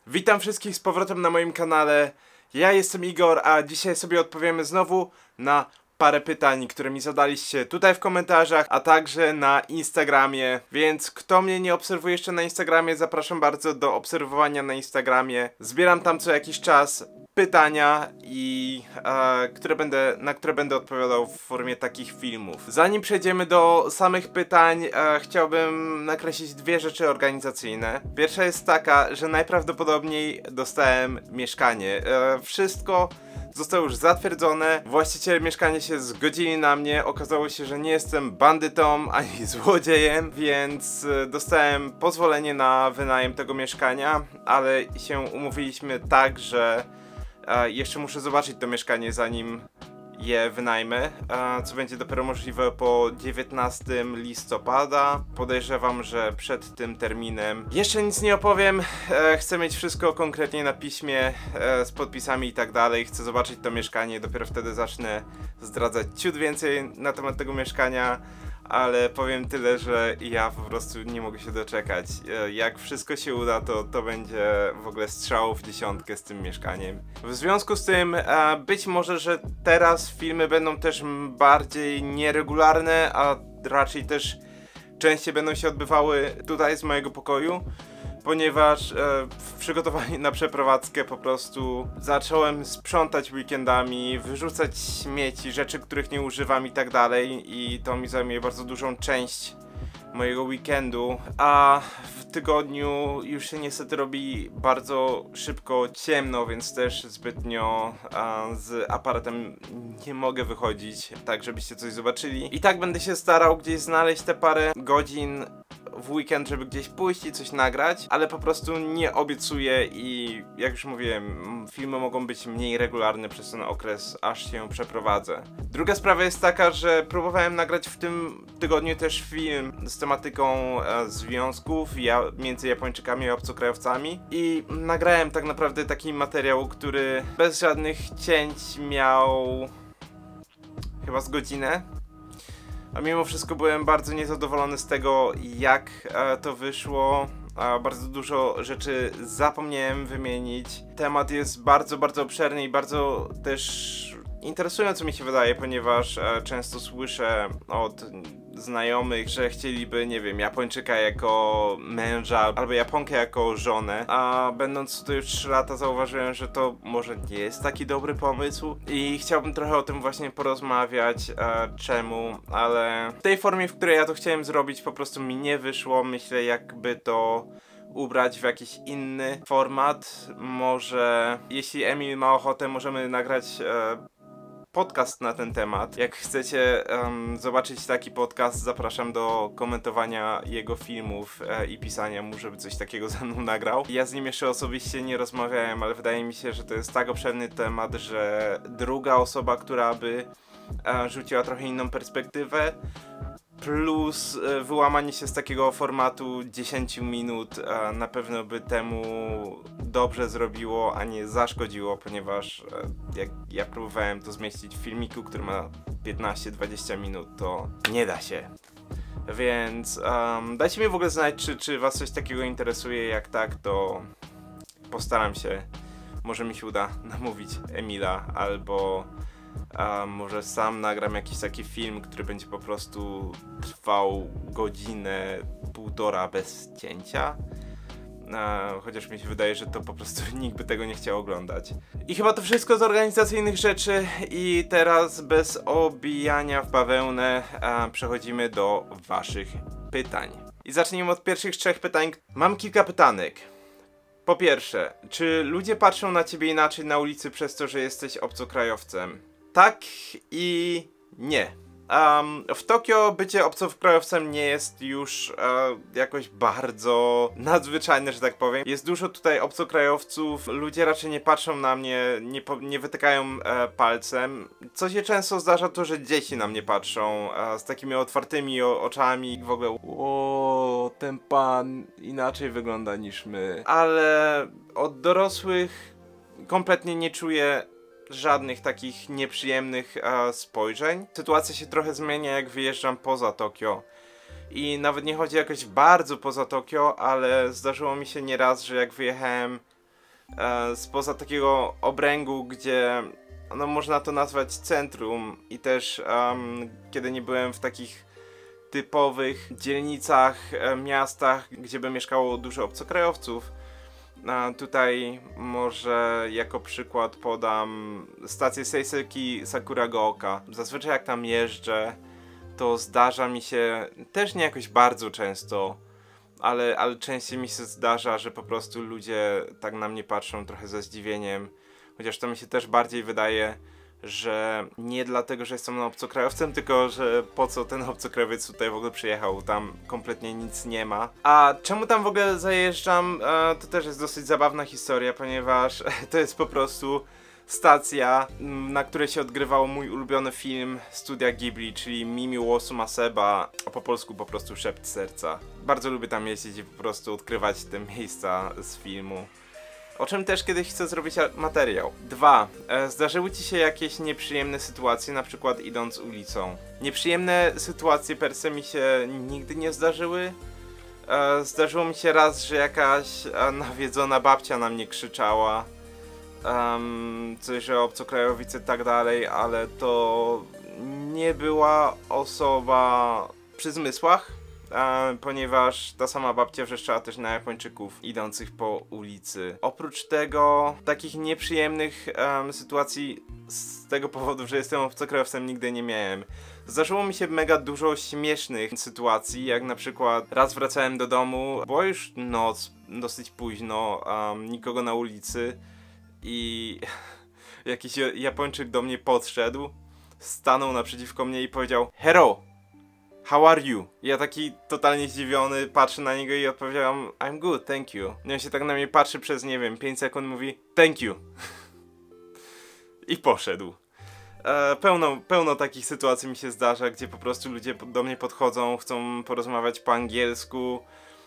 Witam wszystkich z powrotem na moim kanale. Ja jestem Igor, a dzisiaj sobie odpowiemy znowu na parę pytań, które mi zadaliście tutaj w komentarzach, a także na Instagramie. Więc kto mnie nie obserwuje jeszcze na Instagramie, zapraszam bardzo do obserwowania na Instagramie. Zbieram tam co jakiś czas pytania na które będę odpowiadał w formie takich filmów. Zanim przejdziemy do samych pytań, chciałbym nakreślić dwie rzeczy organizacyjne. Pierwsza jest taka, że najprawdopodobniej dostałem mieszkanie. Wszystko zostało już zatwierdzone, właściciele mieszkania się zgodzili na mnie, okazało się, że nie jestem bandytą ani złodziejem, więc dostałem pozwolenie na wynajem tego mieszkania, ale się umówiliśmy tak, że jeszcze muszę zobaczyć to mieszkanie, zanim je wynajmę, co będzie dopiero możliwe po 19 listopada. Podejrzewam, że przed tym terminem jeszcze nic nie opowiem. Chcę mieć wszystko konkretnie na piśmie, z podpisami i tak dalej. Chcę zobaczyć to mieszkanie, dopiero wtedy zacznę zdradzać ciut więcej na temat tego mieszkania. Ale powiem tyle, że ja po prostu nie mogę się doczekać. Jak wszystko się uda, to będzie w ogóle strzał w dziesiątkę z tym mieszkaniem. W związku z tym, być może, że teraz filmy będą też bardziej nieregularne, a raczej też częściej będą się odbywały tutaj z mojego pokoju. Ponieważ w przygotowaniu na przeprowadzkę po prostu zacząłem sprzątać weekendami, wyrzucać śmieci, rzeczy, których nie używam i tak dalej, i to mi zajmuje bardzo dużą część mojego weekendu, a w tygodniu już się niestety robi bardzo szybko ciemno, więc też zbytnio z aparatem nie mogę wychodzić, tak żebyście coś zobaczyli. I tak będę się starał gdzieś znaleźć te parę godzin w weekend, żeby gdzieś pójść i coś nagrać, ale po prostu nie obiecuję i jak już mówiłem, filmy mogą być mniej regularne przez ten okres, aż się przeprowadzę. Druga sprawa jest taka, że próbowałem nagrać w tym tygodniu też film z tematyką związków między Japończykami a obcokrajowcami i nagrałem tak naprawdę taki materiał, który bez żadnych cięć miał chyba z godzinę. A mimo wszystko byłem bardzo niezadowolony z tego, jak to wyszło. Bardzo dużo rzeczy zapomniałem wymienić. Temat jest bardzo, bardzo obszerny i bardzo też interesujący mi się wydaje, ponieważ często słyszę od znajomych, że chcieliby, nie wiem, Japończyka jako męża albo Japonkę jako żonę, a będąc tu już 3 lata zauważyłem, że to może nie jest taki dobry pomysł i chciałbym trochę o tym właśnie porozmawiać, czemu, ale w tej formie, w której ja to chciałem zrobić, po prostu mi nie wyszło. Myślę, jakby to ubrać w jakiś inny format. Może, jeśli Emil ma ochotę, możemy nagrać podcast na ten temat. Jak chcecie zobaczyć taki podcast, zapraszam do komentowania jego filmów i pisania mu, żeby coś takiego ze mną nagrał. Ja z nim jeszcze osobiście nie rozmawiałem, ale wydaje mi się, że to jest tak obszerny temat, że druga osoba, która by rzuciła trochę inną perspektywę, plus wyłamanie się z takiego formatu 10 minut na pewno by temu dobrze zrobiło, a nie zaszkodziło, ponieważ jak ja próbowałem to zmieścić w filmiku, który ma 15-20 minut, to nie da się. Więc dajcie mi w ogóle znać, czy was coś takiego interesuje. Jak tak, to postaram się, może mi się uda namówić Emila, albo może sam nagram jakiś taki film, który będzie po prostu trwał godzinę, półtora bez cięcia. Chociaż mi się wydaje, że to po prostu nikt by tego nie chciał oglądać. I chyba to wszystko z organizacyjnych rzeczy i teraz bez obijania w bawełnę przechodzimy do waszych pytań. I zacznijmy od pierwszych 3 pytań. Mam kilka pytanek. Po pierwsze, czy ludzie patrzą na ciebie inaczej na ulicy przez to, że jesteś obcokrajowcem? Tak i nie. W Tokio bycie obcokrajowcem nie jest już jakoś bardzo nadzwyczajne, że tak powiem. Jest dużo tutaj obcokrajowców, ludzie raczej nie patrzą na mnie, nie wytykają palcem. Co się często zdarza, to że dzieci na mnie patrzą z takimi otwartymi oczami i w ogóle o, ten pan inaczej wygląda niż my. Ale od dorosłych kompletnie nie czuję żadnych takich nieprzyjemnych spojrzeń. Sytuacja się trochę zmienia, jak wyjeżdżam poza Tokio. I nawet nie chodzi jakoś bardzo poza Tokio, ale zdarzyło mi się nieraz, że jak wyjechałem spoza takiego obręgu, gdzie no można to nazwać centrum i też kiedy nie byłem w takich typowych dzielnicach, miastach, gdzie by mieszkało dużo obcokrajowców. Tutaj może jako przykład podam stację Seiseki Sakuragaoka. Zazwyczaj jak tam jeżdżę, to zdarza mi się, też nie jakoś bardzo często, ale częściej mi się zdarza, że po prostu ludzie tak na mnie patrzą trochę ze zdziwieniem. Chociaż to mi się też bardziej wydaje, że nie dlatego, że jestem obcokrajowcem, tylko że po co ten obcokrajowiec tutaj w ogóle przyjechał, tam kompletnie nic nie ma. A czemu tam w ogóle zajeżdżam, to też jest dosyć zabawna historia, ponieważ to jest po prostu stacja, na której się odgrywał mój ulubiony film Studia Ghibli, czyli Mimi wo Sumaseba, a po polsku po prostu Szept Serca. Bardzo lubię tam jeździć i po prostu odkrywać te miejsca z filmu. O czym też kiedyś chcę zrobić materiał. 2. Zdarzyły ci się jakieś nieprzyjemne sytuacje, na przykład idąc ulicą? Nieprzyjemne sytuacje per se mi się nigdy nie zdarzyły. Zdarzyło mi się raz, że jakaś nawiedzona babcia na mnie krzyczała. Coś, że obcokrajowice i tak dalej, ale to nie była osoba przy zmysłach. Ponieważ ta sama babcia wrzeszczała też na Japończyków idących po ulicy. Oprócz tego, takich nieprzyjemnych sytuacji z tego powodu, że jestem obcokrajowcem, nigdy nie miałem. Zdarzyło mi się mega dużo śmiesznych sytuacji, jak na przykład raz wracałem do domu, była już noc, dosyć późno, nikogo na ulicy i jakiś Japończyk do mnie podszedł, stanął naprzeciwko mnie i powiedział: "Hero! How are you?" Ja taki totalnie zdziwiony patrzę na niego i odpowiedziałem: "I'm good, thank you." I on się tak na mnie patrzy przez, nie wiem, 5 sekund, mówi "thank you" i poszedł. Pełno takich sytuacji mi się zdarza, gdzie po prostu ludzie do mnie podchodzą, chcą porozmawiać po angielsku.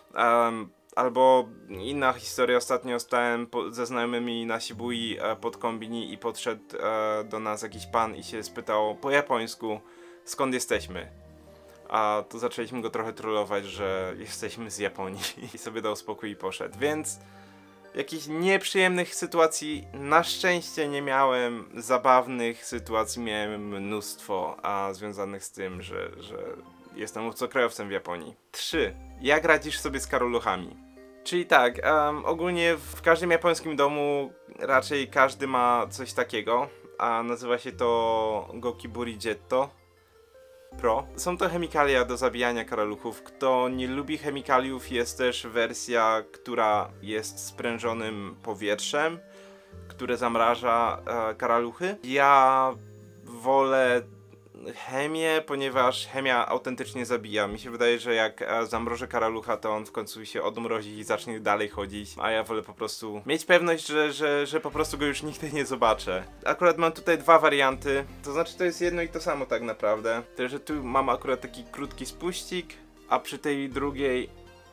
Albo inna historia, ostatnio stałem ze znajomymi na Shibui pod kombini i podszedł do nas jakiś pan i się spytał po japońsku, skąd jesteśmy. A to zaczęliśmy go trochę trollować, że jesteśmy z Japonii i sobie dał spokój i poszedł. Więc jakichś nieprzyjemnych sytuacji na szczęście nie miałem, zabawnych sytuacji miałem mnóstwo, a związanych z tym, że jestem obcokrajowcem w Japonii. 3. Jak radzisz sobie z karoluchami? Czyli tak, ogólnie w każdym japońskim domu raczej każdy ma coś takiego, a nazywa się to Gokiburi Jetto Pro. Są to chemikalia do zabijania karaluchów. Kto nie lubi chemikaliów, jest też wersja, która jest sprężonym powietrzem, które zamraża karaluchy. Ja wolę chemię, ponieważ chemia autentycznie zabija. Mi się wydaje, że jak zamrożę karalucha, to on w końcu się odmrozi i zacznie dalej chodzić, a ja wolę po prostu mieć pewność, że po prostu go już nigdy nie zobaczę. Akurat mam tutaj dwa warianty, to znaczy to jest jedno i to samo tak naprawdę. Tyle, że tu mam akurat taki krótki spuścik, a przy tej drugiej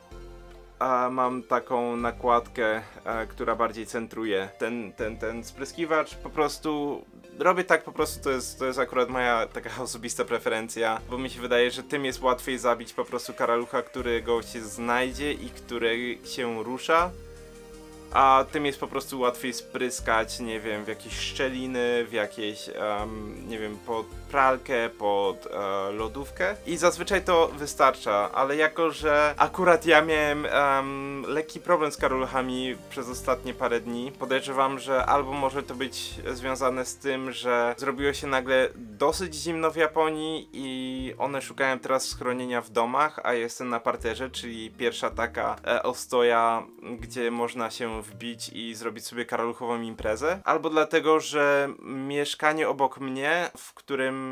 mam taką nakładkę, która bardziej centruje. Ten spryskiwacz po prostu robię tak, po prostu to jest akurat moja taka osobista preferencja, bo mi się wydaje, że tym jest łatwiej zabić po prostu karalucha, którego się znajdzie i który się rusza, a tym jest po prostu łatwiej spryskać, nie wiem, w jakieś szczeliny, w jakieś, nie wiem, pod pralkę, pod lodówkę i zazwyczaj to wystarcza, ale jako, że akurat ja miałem lekki problem z karaluchami przez ostatnie parę dni, podejrzewam, że albo może to być związane z tym, że zrobiło się nagle dosyć zimno w Japonii i one szukają teraz schronienia w domach, a jestem na parterze, czyli pierwsza taka ostoja, gdzie można się wbić i zrobić sobie karaluchową imprezę, albo dlatego, że mieszkanie obok mnie, w którym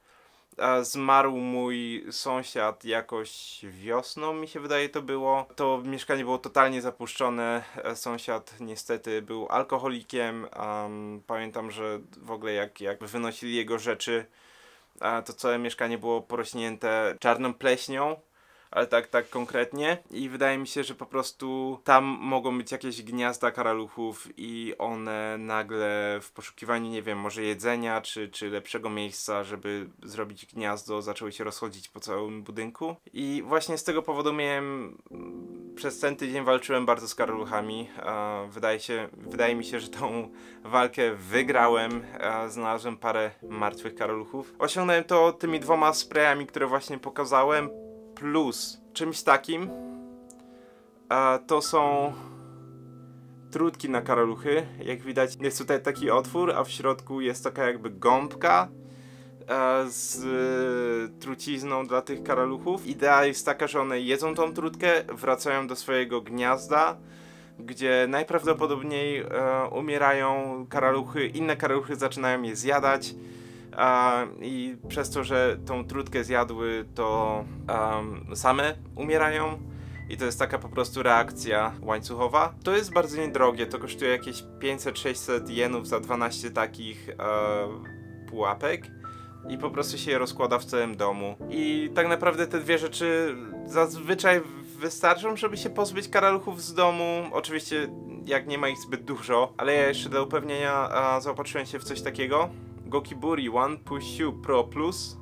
zmarł mój sąsiad jakoś wiosną, mi się wydaje to było. To mieszkanie było totalnie zapuszczone. Sąsiad niestety był alkoholikiem. Pamiętam, że w ogóle jak wynosili jego rzeczy, to całe mieszkanie było porośnięte czarną pleśnią. ale tak konkretnie. I wydaje mi się, że po prostu tam mogą być jakieś gniazda karaluchów i one nagle w poszukiwaniu, nie wiem, może jedzenia, czy lepszego miejsca, żeby zrobić gniazdo, zaczęły się rozchodzić po całym budynku. I właśnie z tego powodu przez ten tydzień walczyłem bardzo z karaluchami. Wydaje mi się, że tą walkę wygrałem. Znalazłem parę martwych karaluchów. Osiągnąłem to tymi 2 sprayami, które właśnie pokazałem, plus czymś takim. To są trutki na karaluchy. Jak widać, jest tutaj taki otwór, a w środku jest taka jakby gąbka z trucizną dla tych karaluchów. Idea jest taka, że one jedzą tą trutkę, wracają do swojego gniazda, gdzie najprawdopodobniej umierają karaluchy, inne karaluchy zaczynają je zjadać. I przez to, że tą trutkę zjadły, to same umierają. I to jest taka po prostu reakcja łańcuchowa. To jest bardzo niedrogie, to kosztuje jakieś 500-600 jenów za 12 takich pułapek. I po prostu się je rozkłada w całym domu. I tak naprawdę te 2 rzeczy zazwyczaj wystarczą, żeby się pozbyć karaluchów z domu. Oczywiście jak nie ma ich zbyt dużo, ale ja jeszcze dla upewnienia zaopatrzyłem się w coś takiego. Gokiburi One Pushu Pro Plus.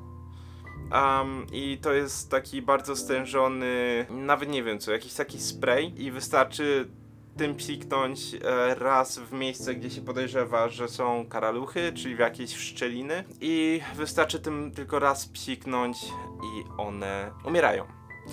I to jest taki bardzo stężony, nawet nie wiem co, jakiś taki spray i wystarczy tym psiknąć raz w miejsce, gdzie się podejrzewa, że są karaluchy, czyli w jakieś szczeliny, i wystarczy tym tylko raz psiknąć i one umierają.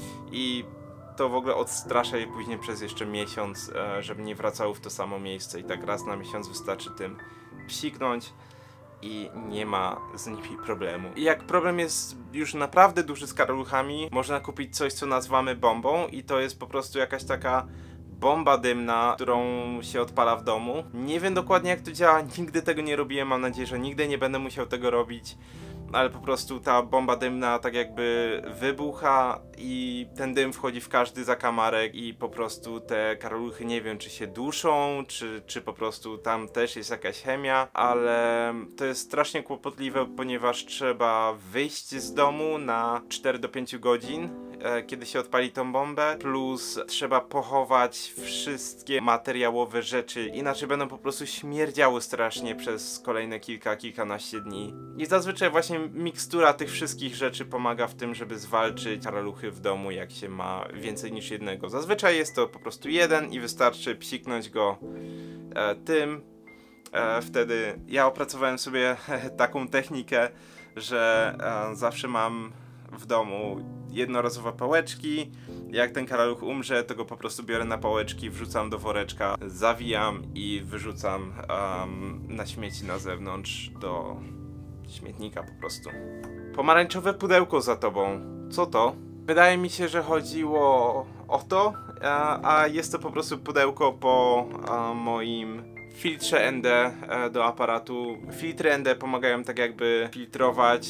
I to w ogóle odstrasza je później przez jeszcze miesiąc, żeby nie wracały w to samo miejsce, i tak raz na miesiąc wystarczy tym psiknąć i nie ma z nimi problemu. I jak problem jest już naprawdę duży z karaluchami, można kupić coś, co nazywamy bombą, i to jest po prostu jakaś taka bomba dymna, którą się odpala w domu. Nie wiem dokładnie jak to działa, nigdy tego nie robiłem, mam nadzieję, że nigdy nie będę musiał tego robić. Ale po prostu ta bomba dymna tak jakby wybucha i ten dym wchodzi w każdy zakamarek i po prostu te karaluchy, nie wiem, czy się duszą, czy po prostu tam też jest jakaś chemia, ale to jest strasznie kłopotliwe, ponieważ trzeba wyjść z domu na 4 do 5 godzin, kiedy się odpali tą bombę, plus trzeba pochować wszystkie materiałowe rzeczy, inaczej będą po prostu śmierdziały strasznie przez kolejne kilkanaście dni. I zazwyczaj właśnie mikstura tych wszystkich rzeczy pomaga w tym, żeby zwalczyć karaluchy w domu, jak się ma więcej niż jednego. Zazwyczaj jest to po prostu jeden i wystarczy psiknąć go tym. Wtedy ja opracowałem sobie taką technikę, że zawsze mam w domu jednorazowe pałeczki. Jak ten karaluch umrze, to go po prostu biorę na pałeczki, wrzucam do woreczka, zawijam i wyrzucam na śmieci na zewnątrz, do śmietnika po prostu. Pomarańczowe pudełko za tobą. Co to? Wydaje mi się, że chodziło o to, a jest to po prostu pudełko po moim filtrze ND do aparatu. Filtry ND pomagają tak jakby filtrować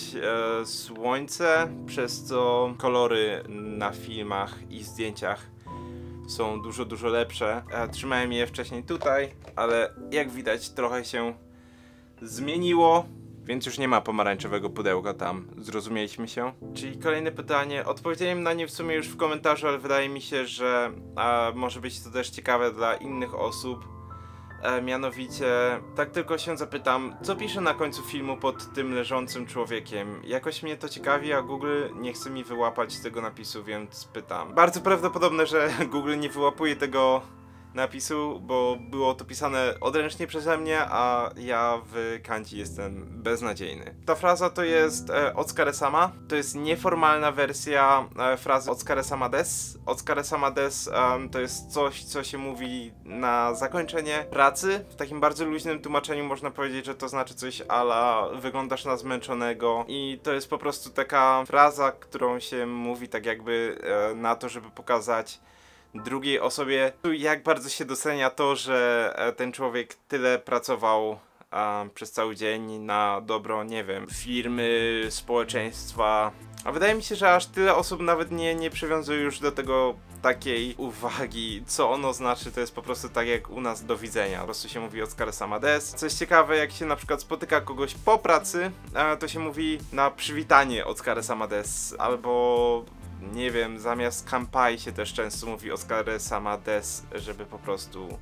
słońce, przez co kolory na filmach i zdjęciach są dużo lepsze. Trzymałem je wcześniej tutaj, ale jak widać trochę się zmieniło, więc już nie ma pomarańczowego pudełka tam. Zrozumieliśmy się? Czyli kolejne pytanie. Odpowiedziałem na nie w sumie już w komentarzu, ale wydaje mi się, że może być to też ciekawe dla innych osób. Mianowicie, tak tylko się zapytam, co pisze na końcu filmu pod tym leżącym człowiekiem? Jakoś mnie to ciekawi, a Google nie chce mi wyłapać tego napisu, więc pytam. Bardzo prawdopodobne, że Google nie wyłapuje tego napisu, bo było to pisane odręcznie przeze mnie, a ja w kanji jestem beznadziejny. Ta fraza to jest Otsukare-sama. To jest nieformalna wersja frazy Otsukare-sama desu. Otsukare-sama desu to jest coś, co się mówi na zakończenie pracy. W takim bardzo luźnym tłumaczeniu można powiedzieć, że to znaczy coś a la wyglądasz na zmęczonego, i to jest po prostu taka fraza, którą się mówi tak jakby na to, żeby pokazać drugiej osobie, jak bardzo się docenia to, że ten człowiek tyle pracował przez cały dzień na dobro, nie wiem, firmy, społeczeństwa. A wydaje mi się, że aż tyle osób nawet nie przywiązuje już do tego takiej uwagi, co ono znaczy. To jest po prostu tak jak u nas do widzenia. Po prostu się mówi Otsukare-sama desu. Co jest ciekawe, jak się na przykład spotyka kogoś po pracy, to się mówi na przywitanie Otsukare-sama desu, albo nie wiem, zamiast kanpai się też często mówi oskare sama des, żeby po prostu,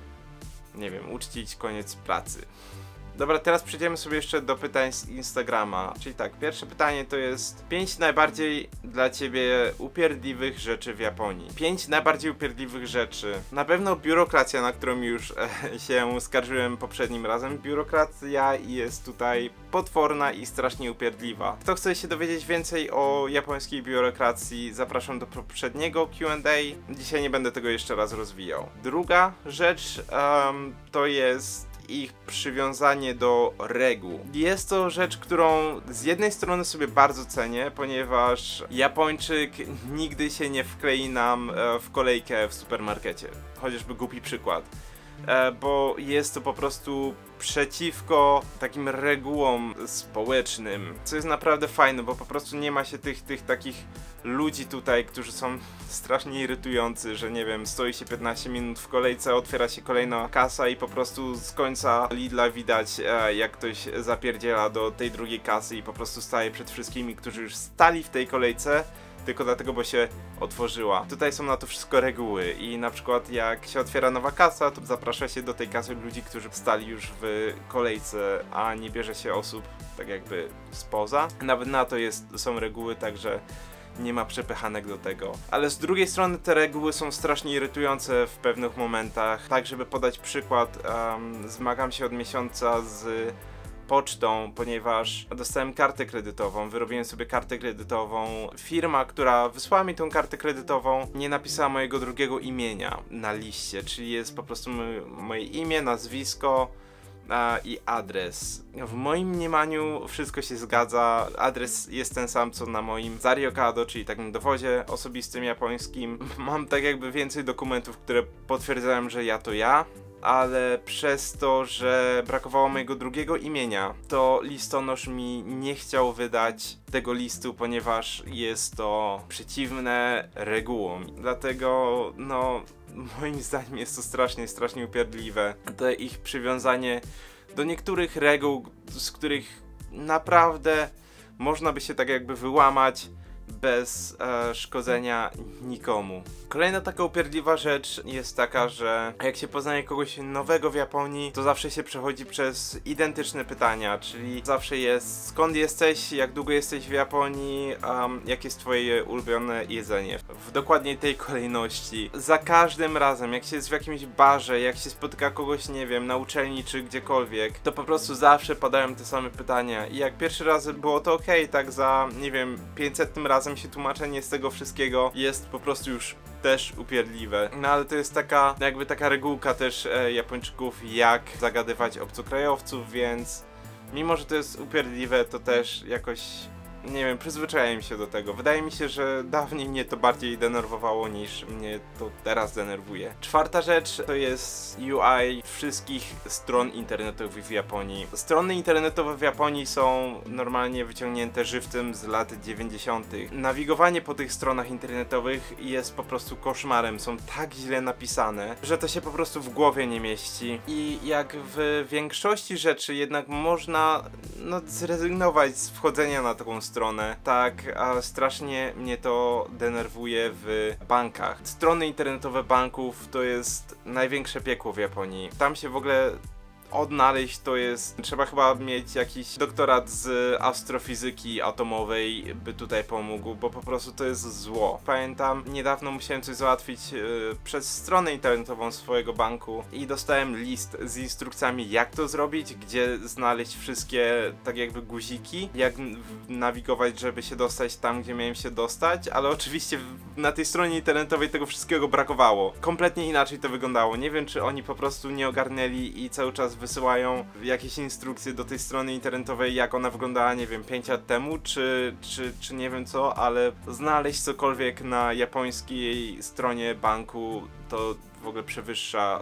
nie wiem, uczcić koniec pracy. Dobra, teraz przejdziemy sobie jeszcze do pytań z Instagrama. Czyli tak, pierwsze pytanie to jest 5 najbardziej dla ciebie upierdliwych rzeczy w Japonii. 5 najbardziej upierdliwych rzeczy. Na pewno biurokracja, na którą już się skarżyłem poprzednim razem. Biurokracja jest tutaj potworna i strasznie upierdliwa. Kto chce się dowiedzieć więcej o japońskiej biurokracji, zapraszam do poprzedniego Q&A. Dzisiaj nie będę tego jeszcze raz rozwijał. Druga rzecz to jest ich przywiązanie do reguł. Jest to rzecz, którą z jednej strony sobie bardzo cenię, ponieważ Japończyk nigdy się nie wklei nam w kolejkę w supermarkecie. Chociażby głupi przykład. Bo jest to po prostu przeciwko takim regułom społecznym, co jest naprawdę fajne, bo po prostu nie ma się tych takich ludzi tutaj, którzy są strasznie irytujący, że nie wiem, stoi się 15 minut w kolejce, otwiera się kolejna kasa i po prostu z końca Lidla widać, jak ktoś zapierdziela do tej drugiej kasy i po prostu staje przed wszystkimi, którzy już stali w tej kolejce, tylko dlatego, bo się otworzyła. Tutaj są na to wszystko reguły i na przykład jak się otwiera nowa kasa, to zaprasza się do tej kasy ludzi, którzy stali już w kolejce, a nie bierze się osób tak jakby spoza. Nawet na to są reguły, także nie ma przepychanek do tego. Ale z drugiej strony te reguły są strasznie irytujące w pewnych momentach. Tak, żeby podać przykład, zmagam się od miesiąca z pocztą, ponieważ dostałem kartę kredytową, wyrobiłem sobie kartę kredytową. Firma, która wysłała mi tą kartę kredytową, nie napisała mojego drugiego imienia na liście, czyli jest po prostu moje imię, nazwisko i adres. W moim mniemaniu wszystko się zgadza, adres jest ten sam co na moim Zariokado, czyli takim dowodzie osobistym japońskim. Mam tak jakby więcej dokumentów, które potwierdzają, że ja to ja, ale przez to, że brakowało mojego drugiego imienia, to listonosz mi nie chciał wydać tego listu, ponieważ jest to przeciwne regułom. Dlatego, no, moim zdaniem jest to strasznie upierdliwe. To ich przywiązanie do niektórych reguł, z których naprawdę można by się tak jakby wyłamać bez szkodzenia nikomu. Kolejna taka upierdliwa rzecz jest taka, że jak się poznaje kogoś nowego w Japonii, to zawsze się przechodzi przez identyczne pytania, czyli zawsze jest skąd jesteś, jak długo jesteś w Japonii, jakie jest twoje ulubione jedzenie. W dokładnie tej kolejności. Za każdym razem, jak się jest w jakimś barze, jak się spotyka kogoś, nie wiem, na uczelni czy gdziekolwiek, to po prostu zawsze padają te same pytania i jak pierwszy raz było to okej, tak za, nie wiem, 500 razem się tłumaczenie z tego wszystkiego jest po prostu już też upierdliwe. No ale to jest taka, jakby taka regułka też Japończyków, jak zagadywać obcokrajowców, więc mimo, że to jest upierdliwe, to też jakoś, nie wiem, przyzwyczaiłem się do tego. Wydaje mi się, że dawniej mnie to bardziej denerwowało niż mnie to teraz denerwuje. Czwarta rzecz to jest UI wszystkich stron internetowych w Japonii. Strony internetowe w Japonii są normalnie wyciągnięte żywcem z lat 90. Nawigowanie po tych stronach internetowych jest po prostu koszmarem. Są tak źle napisane, że to się po prostu w głowie nie mieści. I jak w większości rzeczy jednak można zrezygnować z wchodzenia na taką stronę, tak strasznie mnie to denerwuje w bankach. Strony internetowe banków to jest największe piekło w Japonii. Tam się w ogóle odnaleźć to jest, trzeba chyba mieć jakiś doktorat z astrofizyki atomowej, by tutaj pomógł, bo po prostu to jest zło. Pamiętam, niedawno musiałem coś załatwić przez stronę internetową swojego banku i dostałem list z instrukcjami, jak to zrobić, gdzie znaleźć wszystkie tak jakby guziki, jak nawigować, żeby się dostać tam, gdzie miałem się dostać, ale oczywiście na tej stronie internetowej tego wszystkiego brakowało. Kompletnie inaczej to wyglądało. Nie wiem, czy oni po prostu nie ogarnęli i cały czas wysyłają jakieś instrukcje do tej strony internetowej, jak ona wyglądała, nie wiem, 5 lat temu, czy nie wiem co, ale znaleźć cokolwiek na japońskiej stronie banku to w ogóle przewyższa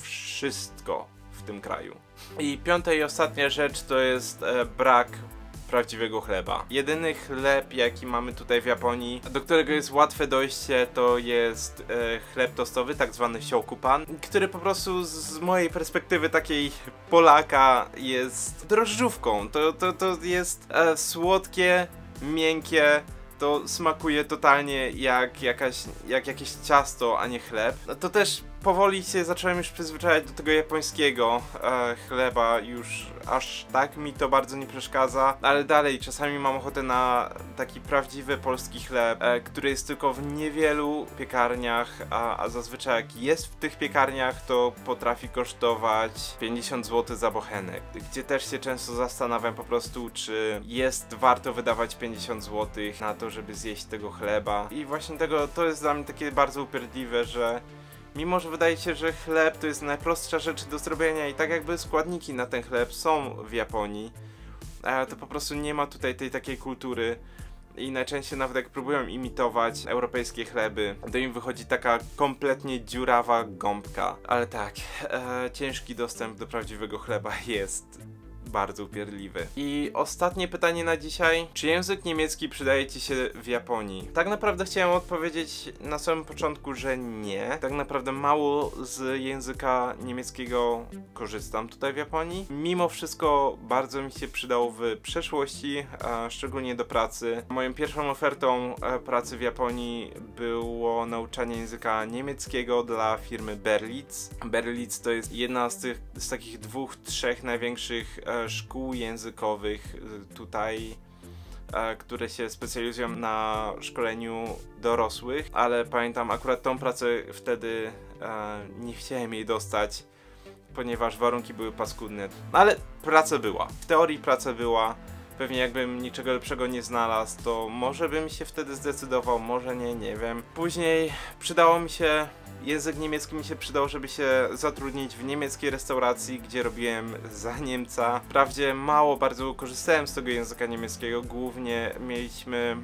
wszystko w tym kraju. I piąta i ostatnia rzecz to jest brak prawdziwego chleba. Jedyny chleb, jaki mamy tutaj w Japonii, do którego jest łatwe dojście, to jest chleb tostowy, tak zwany shokupan, który po prostu z mojej perspektywy takiej Polaka jest drożdżówką. To jest słodkie, miękkie, to smakuje totalnie jak jakieś ciasto, a nie chleb. No to też powoli się zacząłem już przyzwyczajać do tego japońskiego chleba, już aż tak mi to bardzo nie przeszkadza, ale dalej czasami mam ochotę na taki prawdziwy polski chleb, który jest tylko w niewielu piekarniach, a zazwyczaj jak jest w tych piekarniach, to potrafi kosztować 50 zł za bochenek, gdzie też się często zastanawiam po prostu, czy jest warto wydawać 50 zł na to, żeby zjeść tego chleba. I właśnie to jest dla mnie takie bardzo upierdliwe, że mimo że wydaje się, że chleb to jest najprostsza rzecz do zrobienia i tak jakby składniki na ten chleb są w Japonii, to po prostu nie ma tutaj tej takiej kultury i najczęściej nawet jak próbują imitować europejskie chleby, to im wychodzi taka kompletnie dziurawa gąbka. Ale tak, ciężki dostęp do prawdziwego chleba jest bardzo upierdliwy. I ostatnie pytanie na dzisiaj. Czy język niemiecki przydaje ci się w Japonii? Tak naprawdę chciałem odpowiedzieć na samym początku, że nie. Tak naprawdę mało z języka niemieckiego korzystam tutaj w Japonii. Mimo wszystko bardzo mi się przydał w przeszłości, szczególnie do pracy. Moją pierwszą ofertą pracy w Japonii było nauczanie języka niemieckiego dla firmy Berlitz. Berlitz to jest jedna z takich 2-3 największych szkół językowych tutaj, które się specjalizują na szkoleniu dorosłych, ale pamiętam akurat tą pracę wtedy nie chciałem jej dostać, ponieważ warunki były paskudne, ale praca była. W teorii praca była. Pewnie jakbym niczego lepszego nie znalazł, to może bym się wtedy zdecydował, może nie, nie wiem. Później przydało mi się, język niemiecki mi się przydał, żeby się zatrudnić w niemieckiej restauracji, gdzie robiłem za Niemca. Wprawdzie mało bardzo korzystałem z tego języka niemieckiego, głównie mieliśmy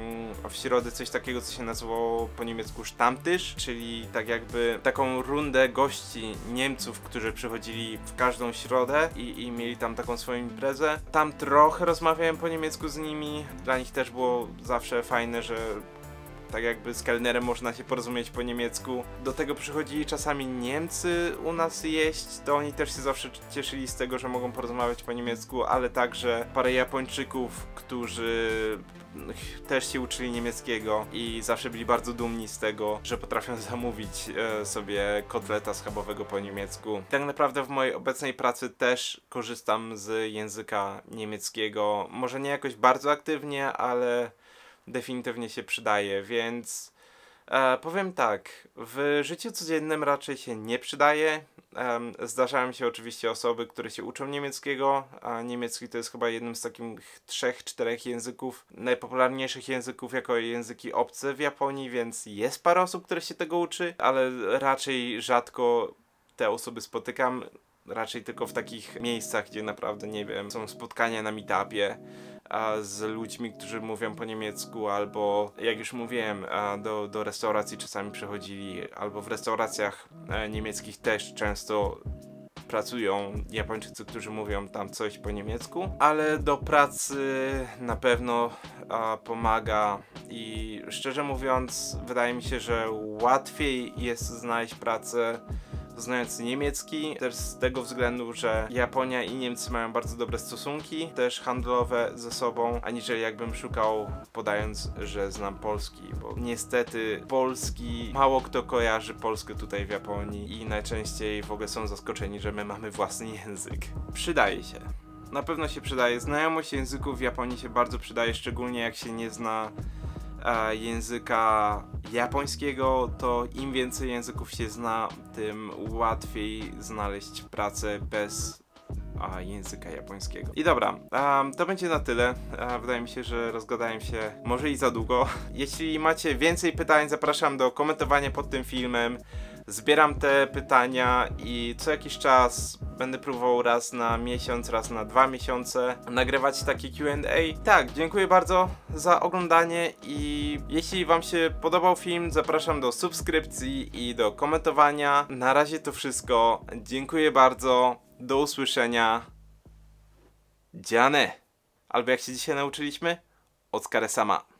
w środę coś takiego, co się nazywało po niemiecku Stammtisch, czyli tak jakby taką rundę gości Niemców, którzy przychodzili w każdą środę i mieli tam taką swoją imprezę. Tam trochę rozmawiałem po niemiecku z nimi, dla nich też było zawsze fajne, że tak jakby z kelnerem można się porozumieć po niemiecku. Do tego przychodzili czasami Niemcy u nas jeść, to oni też się zawsze cieszyli z tego, że mogą porozmawiać po niemiecku, ale także parę Japończyków, którzy też się uczyli niemieckiego i zawsze byli bardzo dumni z tego, że potrafią zamówić sobie kotleta schabowego po niemiecku. Tak naprawdę w mojej obecnej pracy też korzystam z języka niemieckiego, może nie jakoś bardzo aktywnie, ale definitywnie się przydaje, więc powiem tak, w życiu codziennym raczej się nie przydaje. Zdarzają się oczywiście osoby, które się uczą niemieckiego, a niemiecki to jest chyba jednym z takich 3-4 języków, najpopularniejszych języków jako języki obce w Japonii, więc jest parę osób, które się tego uczy, ale raczej rzadko te osoby spotykam, raczej tylko w takich miejscach, gdzie naprawdę, nie wiem, są spotkania na meetupie z ludźmi, którzy mówią po niemiecku, albo jak już mówiłem, do restauracji czasami przychodzili, albo w restauracjach niemieckich też często pracują Japończycy, którzy mówią tam coś po niemiecku, ale do pracy na pewno pomaga i szczerze mówiąc wydaje mi się, że łatwiej jest znaleźć pracę znając niemiecki, też z tego względu, że Japonia i Niemcy mają bardzo dobre stosunki, też handlowe ze sobą, aniżeli jakbym szukał podając, że znam polski, bo niestety polski, mało kto kojarzy Polskę tutaj w Japonii i najczęściej w ogóle są zaskoczeni, że my mamy własny język. Przydaje się. Na pewno się przydaje. Znajomość języków w Japonii się bardzo przydaje, szczególnie jak się nie zna języka japońskiego, to im więcej języków się zna, tym łatwiej znaleźć pracę bez języka japońskiego. I dobra, to będzie na tyle. Wydaje mi się, że rozgadałem się może i za długo. Jeśli macie więcej pytań, zapraszam do komentowania pod tym filmem. Zbieram te pytania i co jakiś czas będę próbował raz na miesiąc, raz na 2 miesiące nagrywać takie Q&A. Tak, dziękuję bardzo za oglądanie i jeśli wam się podobał film, zapraszam do subskrypcji i do komentowania. Na razie to wszystko. Dziękuję bardzo. Do usłyszenia. Dziane. Albo jak się dzisiaj nauczyliśmy? Otsukare-sama.